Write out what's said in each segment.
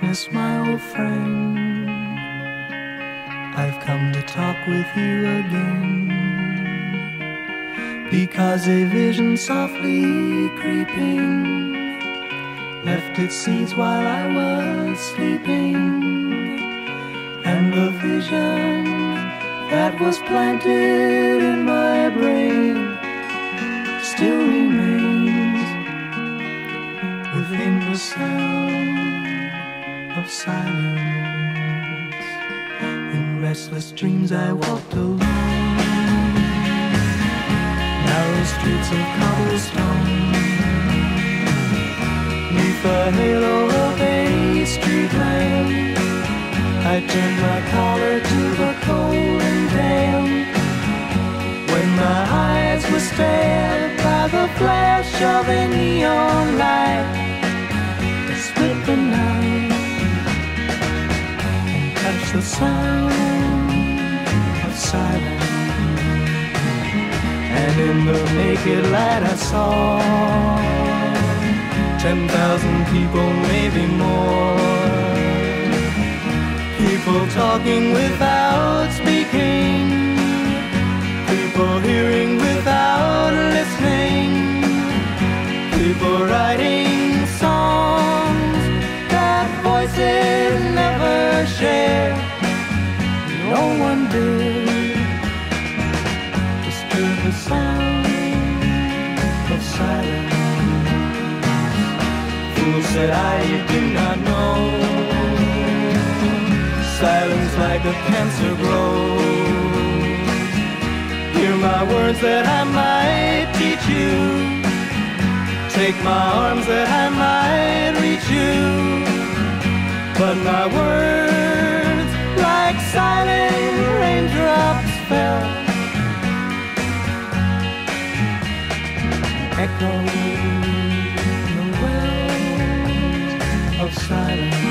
darkness, my old friend, I've come to talk with you again, because a vision softly creeping left its seeds while I was sleeping, and the vision that was planted in my brain still remains within the sound of silence. In restless dreams I walked alone, narrow streets of cobblestone, neath the halo of a street lamp. I turned my collar to the cold and damp, when my eyes were stared by the flash of a neon light that split the night and touched the sound of silence. And in the naked light I saw 10,000 people, maybe more, people talking without speaking, people hearing without listening, people writing songs that voices never share. No one did disturb the sound of silence. Fool, said I, you do not know, silence like a cancer grows. Hear my words that I might teach you, take my arms that I might reach you, but my words like silent raindrops fell, echoing the wells of silence.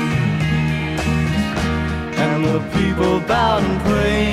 And the people bowed and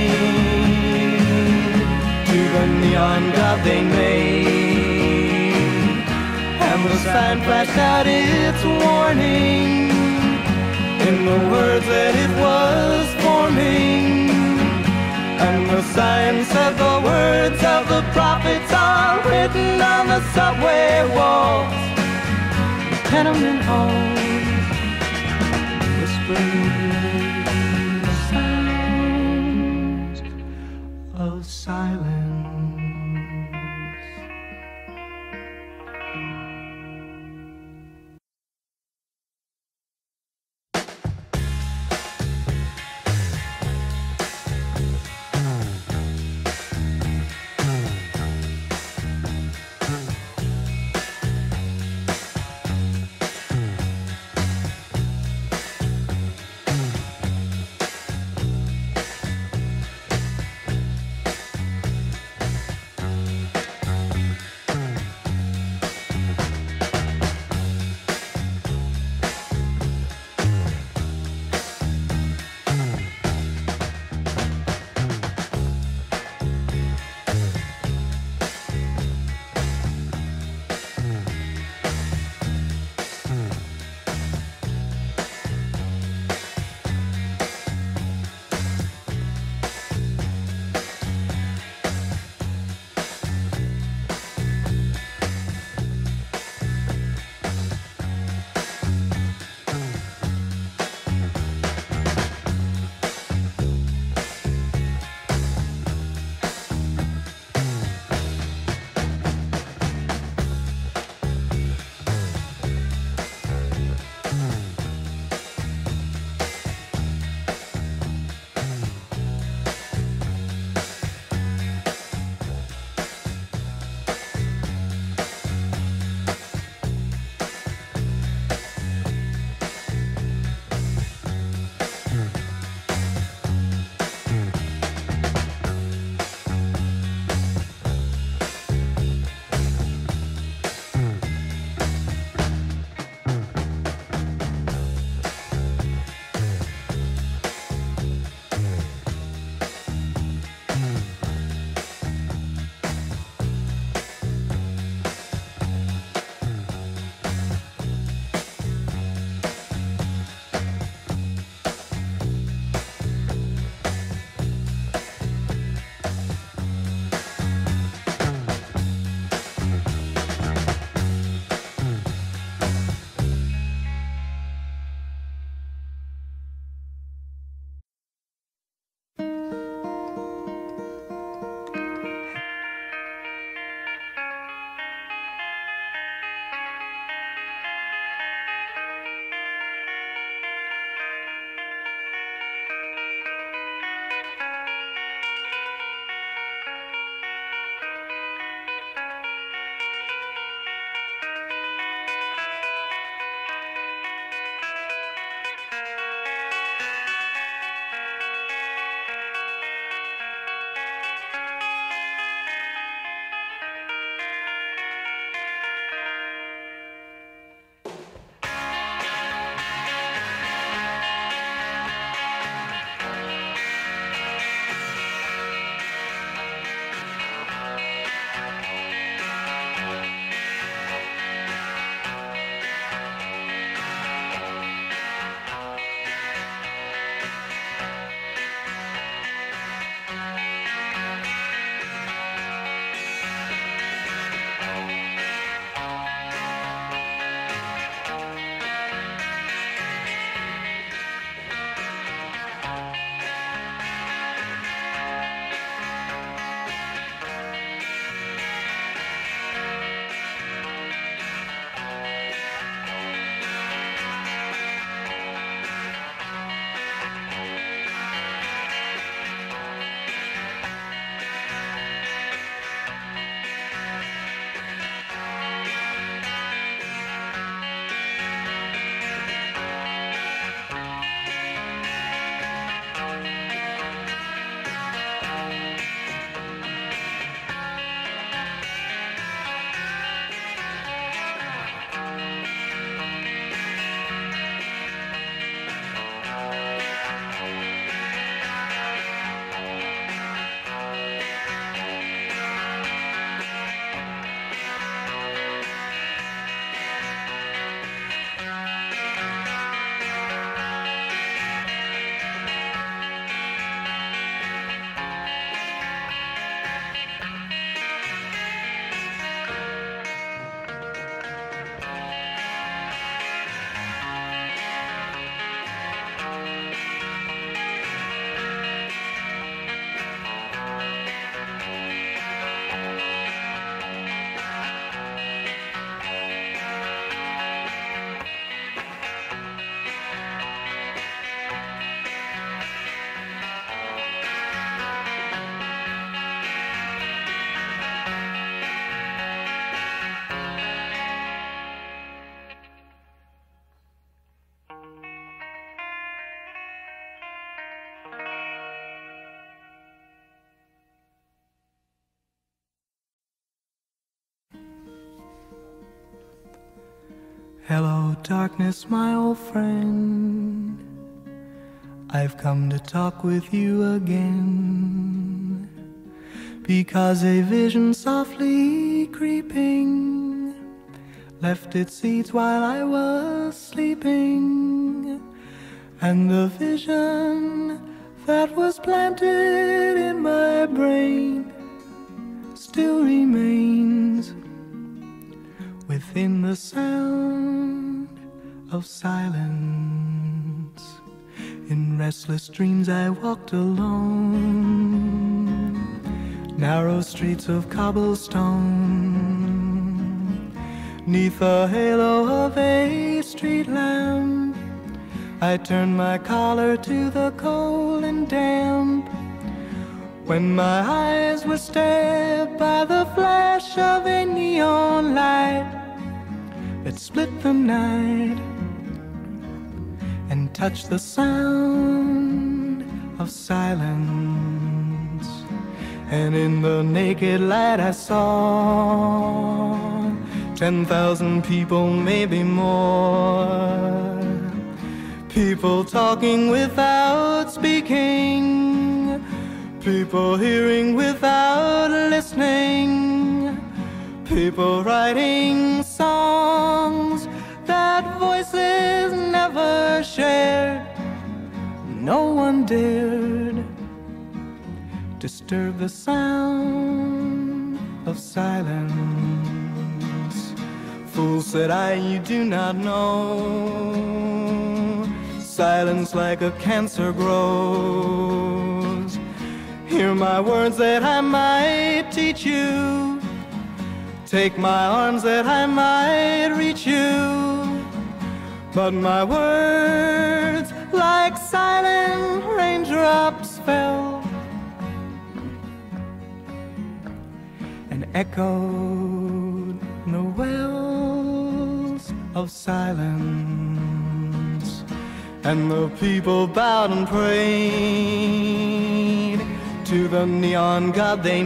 prayed to the neon god they made, and the sign flashed out its warning in the words that it was forming. And the sign said the words of the prophets are written on the subway walls, tenement halls, whispering of silence. Hello, darkness, my old friend. I've come to talk with you again, because a vision softly creeping left its seeds while I was sleeping, and the vision that was planted in my brain still remains within the sound of silence. In restless dreams I walked alone, narrow streets of cobblestone. 'Neath the halo of a street lamp, I turned my collar to the cold and damp, when my eyes were stabbed by the flash of a neon light that split the night and touched the sound of silence. And in the naked light I saw 10,000 people, maybe more, people talking without speaking, people hearing without listening, people writing songs that voices never shared. No one dared disturb the sound of silence. Fool, said I, you do not know, silence like a cancer grows. Hear my words that I might teach you, take my arms that I might reach you, but my words like silent raindrops fell and echoed in the wells of silence. And the people bowed and prayed to the neon god they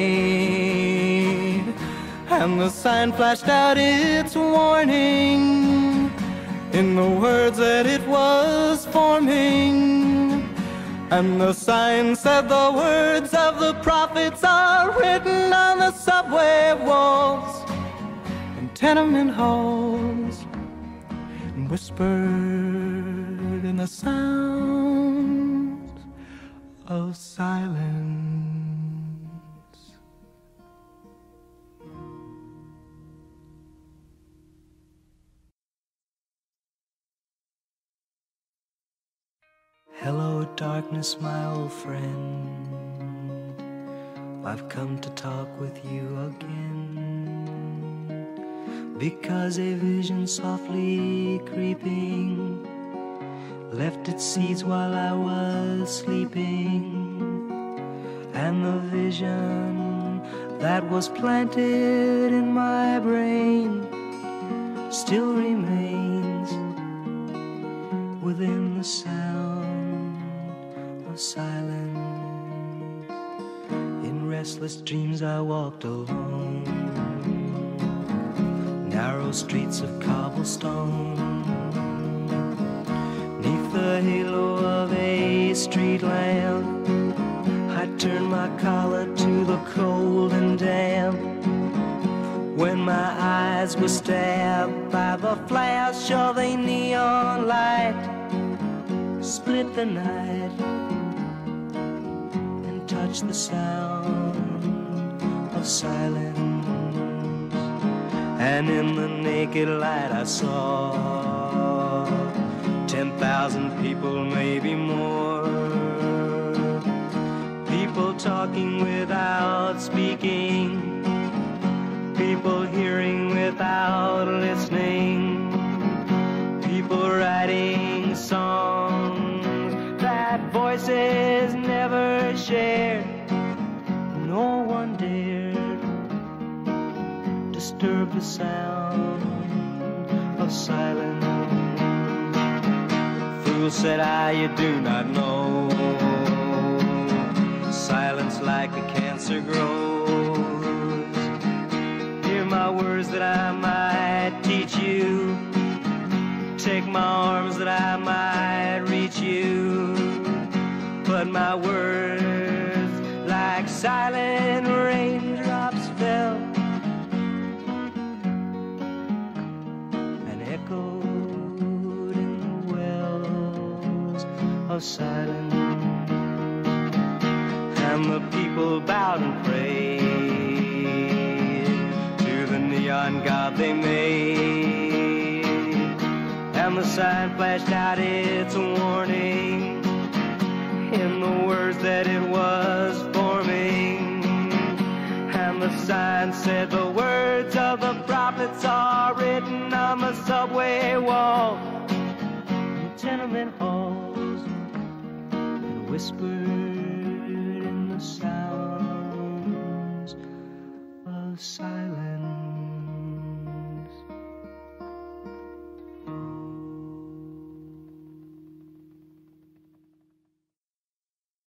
made, and the sign flashed out its warning in the words that it was forming. And the sign said the words of the prophets are written on the subway walls and tenement halls, and whispered in the sound of silence. Hello, darkness, my old friend. I've come to talk with you again, because a vision softly creeping left its seeds while I was sleeping, and the vision that was planted in my brain still remains within the sound of silence. In restless dreams I walked alone, narrow streets of cobblestone. 'Neath the halo of a street lamp, I turned my collar to the cold and damp, when my eyes were stabbed by the flash of a neon light, split the night and touched the sound of silence. And in the naked light I saw 10,000 people, maybe more, people talking without speaking, people hearing without listening, people writing songs that voices never shared. No one dared disturb the sound of silence. Fool, said I, you do not know, silence like a cancer grows. Hear my words that I might teach you, shake my arms that I might reach you, but my words like silent raindrops fell and echoed in the wells of silence. And the people bowed and prayed to the neon god they made, and the sign flashed out its warning in the words that it was forming. And the sign said the words of the prophets are written on the subway walls, the tenement halls, and whispered in the sounds of silence.